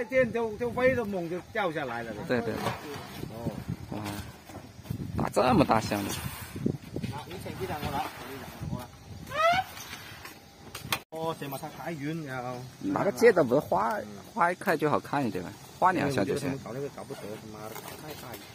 电就飞都猛就掉下来了。 对对。 哦。 哇，打这么大箱子。 好，你请机长过来，过来。哦，这么它太远了。 那个街道不是花一开就好看一点嘛，花2下就行。 搞那个搞不得，他妈的搞太大一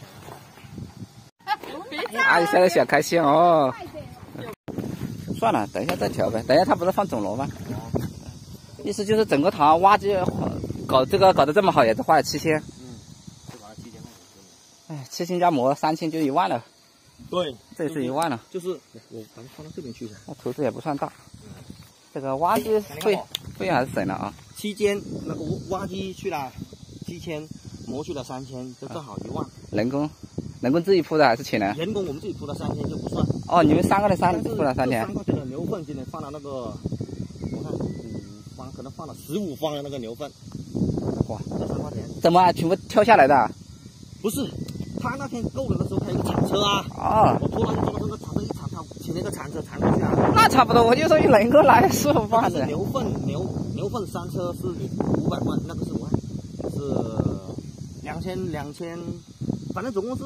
阿姨现在小开心哦。算了，等一下再调呗。等一下他不是放钟楼吗？意思就是整个塘挖机搞得这么好，也是花了7000。 就花了7000块钱。 哎，7000加磨3000就1万了。 对， 这是1万了。 就是我把它放到这边去了。 那投资也不算大。这个挖机费用还是省了啊。 期间那个挖机去了7000，磨去了3000，就正好1万。 人工自己铺的还是请人？ 人工我们自己铺的3000就不算。 哦，你们3个人铺了3000。 3块钱的牛粪今天放了那个，我看5方，可能放了15方的那个牛粪。 哇， 这3块钱。 怎么全部挑下来的？ 不是，他那天购人的时候开一个铲车啊。 哦。 我突然装这个铲车一铲，他请那个铲车铲过去啊。 那差不多，我就说人工来15万的。 牛粪3车是500块，那个是5万，是2000，反正总共是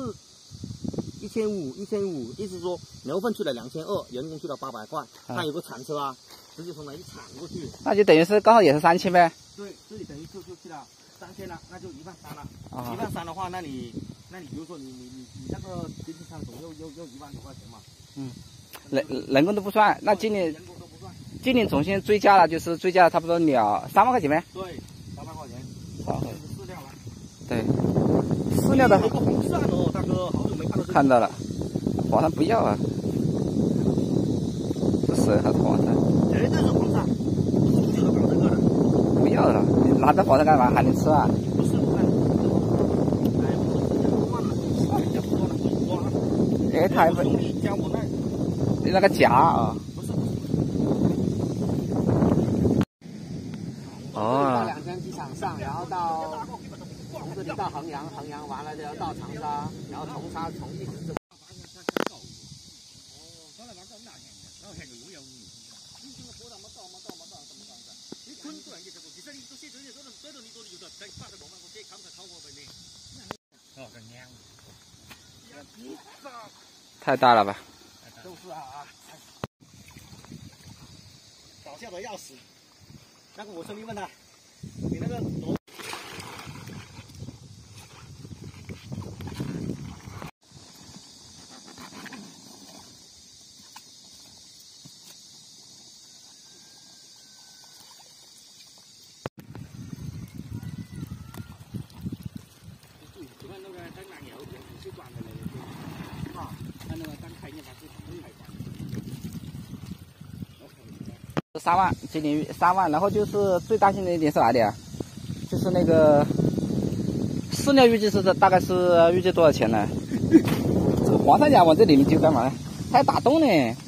1500，意思说牛粪去了2200，人工去了800块。他有个铲车啊，直接从那一铲过去。 那就等于是刚好也是3000呗。 对，这里等于就去了3000了，那就13000了。13000的话，那你比如说你那个经济舱总又1万多块钱嘛。嗯。 人工都不算，那今年总先追加了，就是追加了差不多3万块钱呗。 对，3万块钱。 3万块钱。 饲料了。 对。饲料的。 有个黄鳝哦，大哥，好久没看到。 看到了，黄鳝不要啊。是蛇还是黄鳝？ 绝对是黄鳝。 不要了，你拿着黄鳝干嘛？还能吃啊？ 不是，我看。哎，我忘了，也不多了， 哎，他不。 兄弟教我那个夹啊。 不是。 哦。 到2000机场上，然后从这里到衡阳，衡阳完了就要到长沙，然后从沙从一直这。 太大了吧？ 就是啊，搞笑的要死。那个我兄弟问他，你那个螺。 3万，今年3万，然后就是最担心的一点是哪里啊？就是那个饲料预计是大概是预计多少钱呢？这个黄鳝甲往这里面丢干嘛呢？还打洞呢。